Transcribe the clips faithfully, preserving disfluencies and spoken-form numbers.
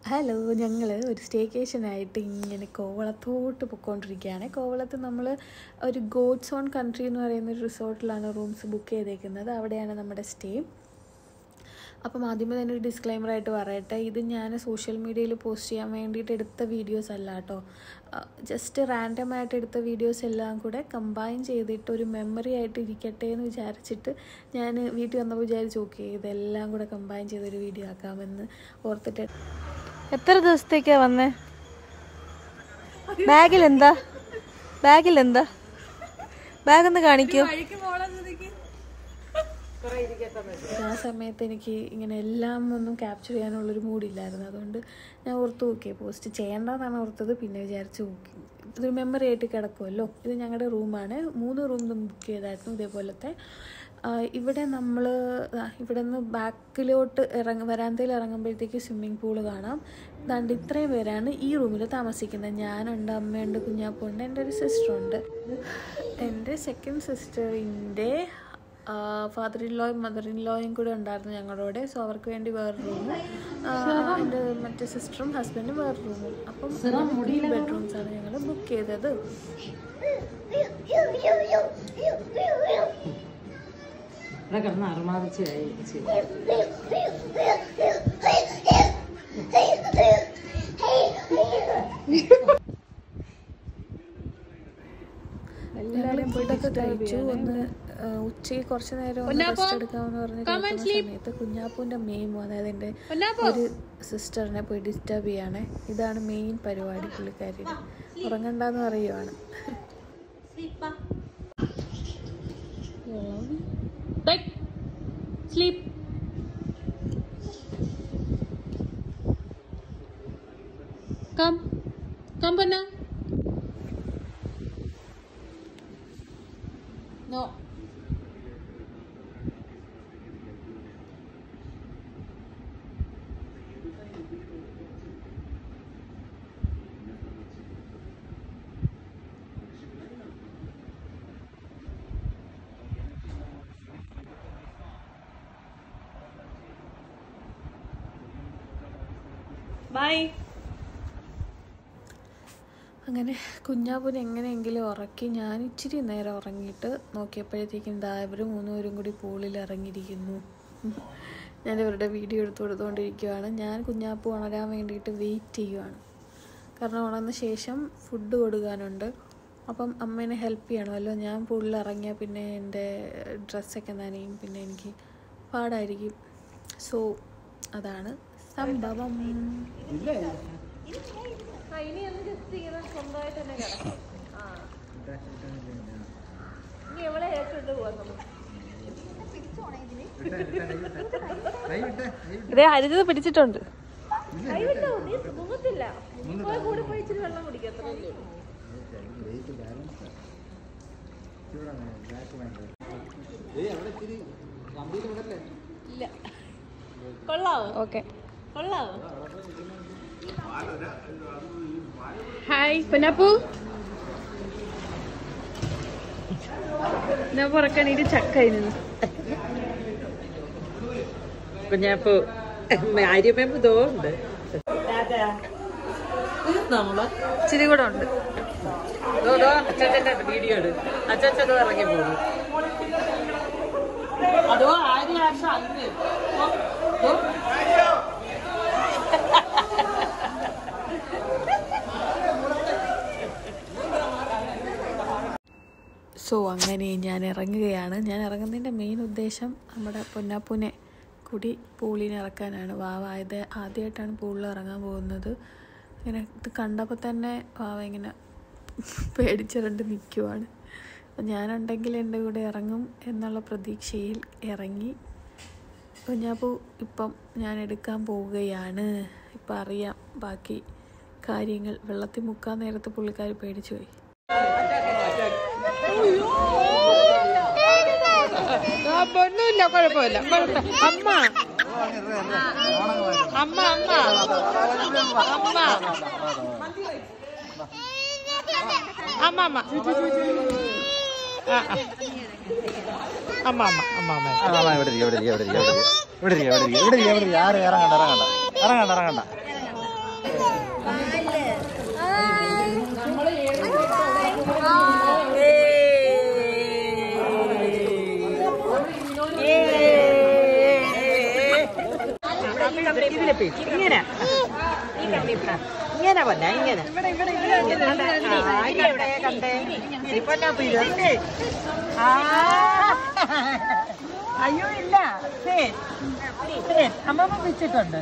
Hello, ഞങ്ങൾ ഒരു സ്റ്റേക്കേഷനായിട്ട് ഇങ്ങനെ കോവളത്തോട്ട് പൊയ്ക്കൊണ്ടിരിക്കുകയാണ്. കോവളത്ത് നമ്മൾ ഒരു ഗോഡ്സ് ഓൺ കൺട്രി എന്ന് പറയുന്ന ഒരു റിസോർട്ടിലാണ് റൂംസ് ബുക്ക് ചെയ്തേക്കുന്നത്. അവിടെയാണ് നമ്മുടെ സ്റ്റേ. അപ്പം ആദ്യമേ തന്നെ ഒരു ഡിസ്ക്ലൈമറായിട്ട് പറയട്ടെ, ഇത് ഞാൻ സോഷ്യൽ മീഡിയയിൽ പോസ്റ്റ് ചെയ്യാൻ വേണ്ടിയിട്ട് എടുത്ത വീഡിയോസ് അല്ല കേട്ടോ. ജസ്റ്റ് റാൻഡമായിട്ട് എടുത്ത വീഡിയോസ് എല്ലാം കൂടെ കമ്പൈൻ ചെയ്തിട്ട് ഒരു മെമ്മറി ആയിട്ട് ഇരിക്കട്ടെ എന്ന് വിചാരിച്ചിട്ട് ഞാൻ വീട്ടിൽ വന്നപ്പോൾ വിചാരിച്ചു ഓക്കെ ഇതെല്ലാം കൂടെ കമ്പൈൻ ചെയ്തൊരു വീഡിയോ ആക്കാമെന്ന് ഓർത്തിട്ട്. എത്ര ദിവസത്തേക്കാ വന്നേ? ബാഗിൽ എന്താ ബാഗിൽ എന്താ ബാഗ് ഒന്ന് കാണിക്കൂ. ആ സമയത്ത് എനിക്ക് ഇങ്ങനെ എല്ലാം ഒന്നും ക്യാപ്ചർ ചെയ്യാനുള്ളൊരു മൂഡില്ലായിരുന്നു. അതുകൊണ്ട് ഞാൻ ഓർത്തു ഓക്കെ പോസ്റ്റ് ചെയ്യേണ്ടതാണ് ഓർത്തത്. പിന്നെ വിചാരിച്ചു ഓക്കെ ഇതൊരു മെമ്മറി ആയിട്ട് കിടക്കുമല്ലോ. ഇത് ഞങ്ങളുടെ റൂമാണ്. മൂന്ന് റൂം ബുക്ക് ചെയ്തായിരുന്നു ഇതേപോലത്തെ. ഇവിടെ നമ്മൾ ഇവിടെ നിന്ന് ബാക്കിലോട്ട് ഇറങ്ങ വരാന്തയിൽ ഇറങ്ങുമ്പോഴത്തേക്ക് സ്വിമ്മിങ് പൂള് കാണാം. ദാണ്ട് ഇത്രയും പേരാണ് ഈ റൂമിൽ താമസിക്കുന്നത്. ഞാനുണ്ട്, അമ്മയുണ്ട്, കുഞ്ഞാപ്പുണ്ട്, എൻ്റെ ഒരു സിസ്റ്ററുണ്ട്. എൻ്റെ സെക്കൻഡ് സിസ്റ്ററിൻ്റെ ഫാദർ ഇൻ ലോയും മദർ ഇൻ ലോയും കൂടെ ഉണ്ടായിരുന്നു ഞങ്ങളോടെ. സോ അവർക്ക് വേണ്ടി വേറെ റൂമും എൻ്റെ മറ്റേ സിസ്റ്ററും ഹസ്ബൻഡും വേറെ റൂമും. അപ്പം ത്രീ ബെഡ്റൂംസാണ് ഞങ്ങൾ ബുക്ക് ചെയ്തത്. കിടന്ന് അറുമാതിച്ച് എല്ലാവരും പോയിട്ടൊക്കെ കഴിച്ചു. ഒന്ന് ഉച്ചയ്ക്ക് കുറച്ച് നേരം ഒന്ന് റെസ്റ്റ് എടുക്കാമെന്ന് പറഞ്ഞ സമയത്ത് കുഞ്ഞാപ്പൂൻ്റെ മെയിൻ, അതായത് എൻ്റെ ഒരു സിസ്റ്ററിനെ പോയി ഡിസ്റ്റർബ് ചെയ്യാണ്. ഇതാണ് മെയിൻ പരിപാടി. പുള്ളിക്കാരി ഉറങ്ങണ്ടെന്ന് പറയുവാണ്. Sleep. Come. Come, Banna. No. Bye. അങ്ങനെ കുഞ്ഞാപ്പൂനെ എങ്ങനെയെങ്കിലും ഉറക്കി ഞാൻ ഇച്ചിരി നേരം ഉറങ്ങിയിട്ട് നോക്കിയപ്പോഴത്തേക്കും ദാ ഇവർ മൂന്നുപേരും കൂടി പൂളിൽ ഇറങ്ങിയിരിക്കുന്നു. ഞാൻ ഇവരുടെ വീഡിയോ എടുത്തു കൊടുത്തുകൊണ്ടിരിക്കുകയാണ്. ഞാൻ കുഞ്ഞാപ്പൂ ഉണരാൻ വേണ്ടിയിട്ട് വെയിറ്റ് ചെയ്യുവാണ്. കാരണം ഉണർന്ന ശേഷം ഫുഡ് കൊടുക്കാനുണ്ട്. അപ്പം അമ്മേനെ ഹെൽപ്പ് ചെയ്യണമല്ലോ. ഞാൻ പൂളിൽ ഇറങ്ങിയാൽ പിന്നെ എൻ്റെ ഡ്രസ്സൊക്കെ നനയും, പിന്നെ എനിക്ക് പാടായിരിക്കും. സോ അതാണ് സംഭവം. ഇതേ ഹരിത പിടിച്ചിട്ടുണ്ട്. കൊള്ളാവോ? ഓക്കെ കൊള്ളാവോ? ഹായ് കുഞ്ഞാപ്പൂ. ഞാൻ പുറക്കാനീട് ചക്കയിന് കുഞ്ഞാപ്പൂ ആര്യമ്മ തോന്നുന്നുണ്ട്. നമ്മള് ഇച്ചിരി കൂടെ ഉണ്ട്. അച്ഛൻ്റെ വീഡിയോ ഇട്. അച്ഛൻ ഇറങ്ങി പോകും. അതോ ആര്യ ആശ അന്ന് സോ അങ്ങനെ ഞാൻ ഇറങ്ങുകയാണ്. ഞാൻ ഇറങ്ങുന്നതിൻ്റെ മെയിൻ ഉദ്ദേശം നമ്മുടെ പൊന്നാപ്പൂനെ കൂടി പൂളിന് ഇറക്കാനാണ്. വാവ ഇത് ആദ്യമായിട്ടാണ് പൂളിൽ ഇറങ്ങാൻ പോകുന്നത്. ഇങ്ങനെ ഇത് കണ്ടപ്പോൾ തന്നെ വാവ ഇങ്ങനെ പേടിച്ചിരണ്ട് നിൽക്കുവാണ്. അപ്പം ഞാനുണ്ടെങ്കിൽ എൻ്റെ കൂടെ ഇറങ്ങും എന്നുള്ള പ്രതീക്ഷയിൽ ഇറങ്ങി. കുഞ്ഞാപ്പൂ ഇപ്പം ഞാൻ എടുക്കാൻ പോവുകയാണ്. ഇപ്പം അറിയാം ബാക്കി കാര്യങ്ങൾ. വെള്ളത്തിൽ മുക്കാൻ നേരത്ത് പുള്ളിക്കാരി പേടിച്ചു പോയി. ഒന്നുമില്ല, കുഴപ്പമില്ല. അമ്മ അമ്മ അമ്മ അമ്മ അമ്മ അമ്മ അമ്മ അമ്മ അമ്മ അമ്മ ഇവിടെ ഇവിടെ ഇവിടെ ഇവിടെ ഇവിടെ ഇവിടെ ഇവിടെ ഇവിടെ ആരും ഇറങ്ങണ്ട ഇറങ്ങണ്ട ഇറങ്ങണ്ട ഇറങ്ങണ്ട ഇങ്ങനെ ഇങ്ങനെ പറഞ്ഞ ഇങ്ങനെ കണ്ടേ കണ്ടേ പൊന്നാപ്പില്ലേ ആ അയ്യോ ഇല്ല അമ്മമ്മ വെച്ചിട്ടുണ്ട്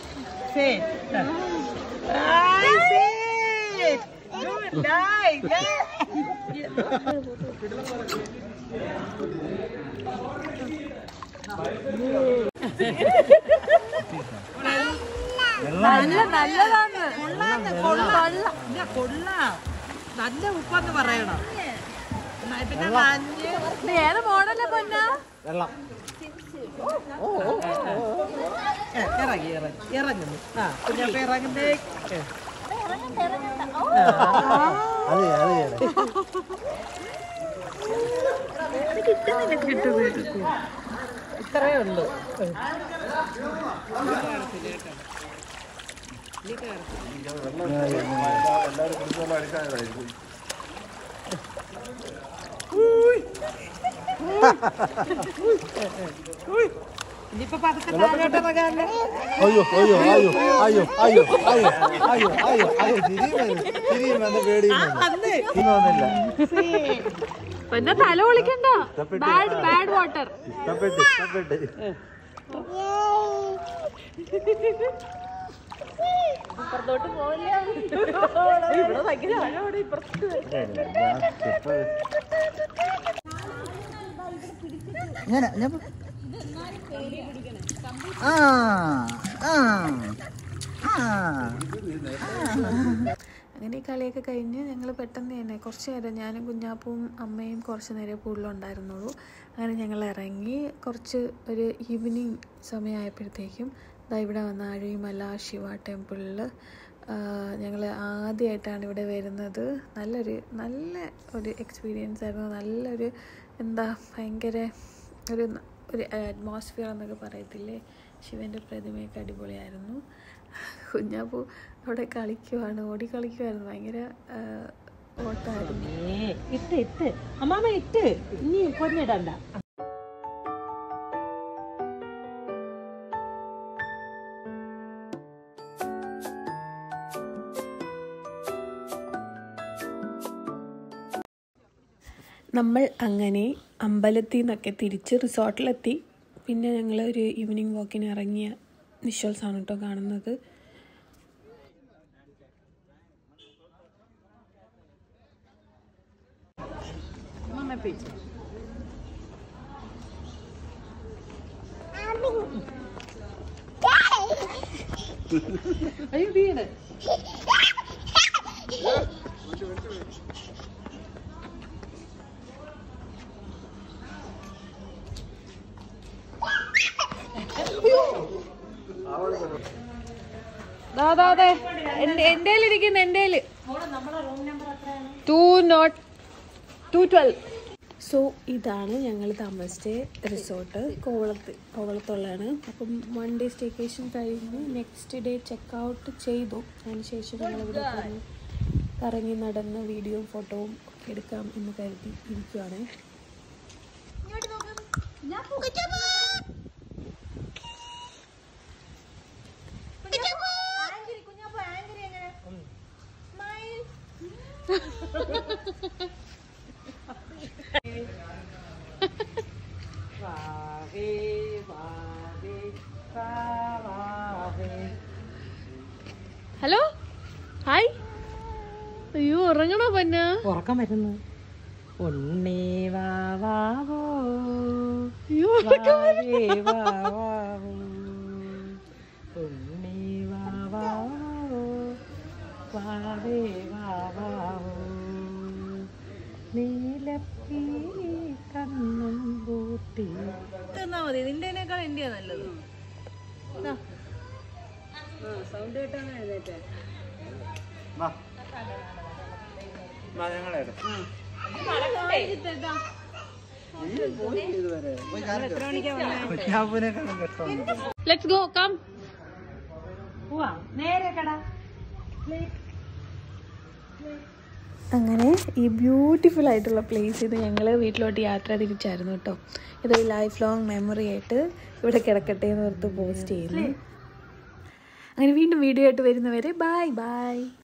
നല്ല നല്ലതാണ് കൊള്ളാം നല്ല ഉപ്പെന്ന് പറയണം പിന്നെ ഏത് മോഡലാ പൊന്ന വെള്ളം ഇറങ്ങി ഇറങ്ങി ഇറങ്ങുന്നു ആ കുഞ്ഞപ്പ ഇറങ്ങുന്നേ ഇത്രയേ ഉള്ളൂ ഇനിയിപ്പോ പതുക്കെ താഴോട്ടിറങ്ങാല്ലേ അയ്യോ അയ്യോ അയ്യോ അയ്യോ അയ്യോ അയ്യോ അയ്യോ അയ്യോ അയ്യോ തിരിയുമെന്ന് തിരിയുമെന്ന് പേടിയുമെന്നില്ല പിന്നെ തല വിളിക്കണ്ട ബാഡ് ബാഡ് വാട്ടർ ഇഷ്ടപ്പെട്ട് ഇഷ്ടപ്പെട്ട് അപ്പുറത്തോട്ട് പോവില്ല ഇവിടെ ഭയങ്കര ആഴോടെ ഇപ്പുറത്ത് ഇങ്ങനെ ആ ആ അങ്ങനെ ഈ കളിയൊക്കെ കഴിഞ്ഞ് ഞങ്ങൾ പെട്ടെന്ന് തന്നെ കുറച്ച് നേരം ഞാനും കുഞ്ഞാപ്പും അമ്മയും കുറച്ച് നേരം കൂടുതലുണ്ടായിരുന്നുള്ളൂ. അങ്ങനെ ഞങ്ങൾ ഇറങ്ങി കുറച്ച് ഒരു ഈവനിങ് സമയമായപ്പോഴത്തേക്കും ഇതാ ഇവിടെ വന്ന അഴിമല ശിവ ടെമ്പിളിൽ ഞങ്ങൾ ആദ്യമായിട്ടാണ് ഇവിടെ വരുന്നത്. നല്ലൊരു നല്ല ഒരു എക്സ്പീരിയൻസ് ആയിരുന്നു. നല്ലൊരു എന്താ ഭയങ്കര ഒരു ഒരു അറ്റ്മോസ്ഫിയർ എന്നൊക്കെ പറയത്തില്ലേ, ശിവൻ്റെ പ്രതിമയൊക്കെ അടിപൊളിയായിരുന്നു. കുഞ്ഞാപ്പൂ അവിടെ കളിക്കുവാണ്, ഓടി കളിക്കുമായിരുന്നു. ഭയങ്കര ഓട്ടമായിരുന്നു. ഇട്ട് ഇട്ട് അമ്മാമ ഇട്ട് ഇനി പൊന്നിടണ്ട. നമ്മൾ അങ്ങനെ അമ്പലത്തിൽ നിന്നൊക്കെ തിരിച്ച് റിസോർട്ടിലെത്തി. പിന്നെ ഞങ്ങൾ ഒരു ഈവനിങ് വാക്കിന് ഇറങ്ങിയ വിഷ്വൽസാണ് കേട്ടോ കാണുന്നത്. അയ്യോ വീട് അതെ എന്റെ ഇരിക്കുന്ന എന്റെ two not two twelve. So ഇതാണ് ഞങ്ങൾ താമസിച്ച റിസോർട്ട്. കോവളത്ത് കോവളത്തുള്ളതാണ്. അപ്പം വൺ ഡേ സ്റ്റേക്കേഷൻ കഴിഞ്ഞ് നെക്സ്റ്റ് ഡേ ചെക്ക് ഔട്ട് ചെയ്തു. അതിനുശേഷം ഞങ്ങളിവിടെ പോയി കറങ്ങി നടന്ന് വീഡിയോയും ഫോട്ടോവും ഒക്കെ എടുക്കാം എന്ന് കരുതി ഇരിക്കുവാണ്. Hello hi. അയ്യോ ഉറങ്ങണോ പന്ന? ഉറക്കം വരുന്നു. ഉണ്ണി വാവോ അയ്യോ ഉണ്ണി വാവോ വാവേ വാവോ നീലപ്പീ കണ്ണും പൂട്ടി. തന്നാ മതി. നിന്റെനേക്കാൾ എന്റെയാ നല്ലത്. സൗണ്ട് കേട്ടാണ് എഴുന്നേറ്റെ. Let's go come. പോവാ നേരെ കട അങ്ങനെ ഈ ബ്യൂട്ടിഫുൾ ആയിട്ടുള്ള പ്ലേസ് ഇത് ഞങ്ങൾ വീട്ടിലോട്ട് യാത്ര തിരിച്ചായിരുന്നു കേട്ടോ. ഇതൊരു ലൈഫ് ലോങ് മെമ്മറി ആയിട്ട് ഇവിടെ കിടക്കട്ടെ എന്ന് ഓർത്ത് പോസ്റ്റ് ചെയ്യുന്നു. അങ്ങനെ വീണ്ടും വീഡിയോ ആയിട്ട് വരുന്നവരെ ബൈ ബൈ.